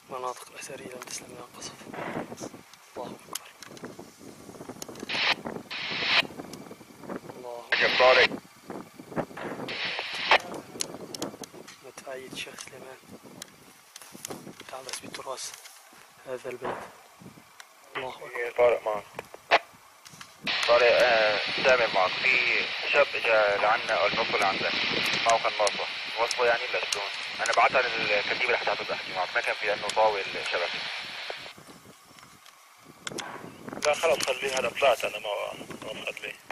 المناطق الأثرية لم تسلم من القصف. الله أكبر. الله أكبر. متأيد شيخ سليمان تعبس بتراث هذا البلد. الله أكبر. طارق معك. طارق سامي معك. في شاب اجى لعنا الموقع اللي عندك معه كان مصوى وصفه يعني ولا شلون؟ انا بعتها للكتيبه اللي حتى بحكي معك، ما كان في عنه طاول شبكه. لا خلص خليه، هذا طلعت انا ما خليه.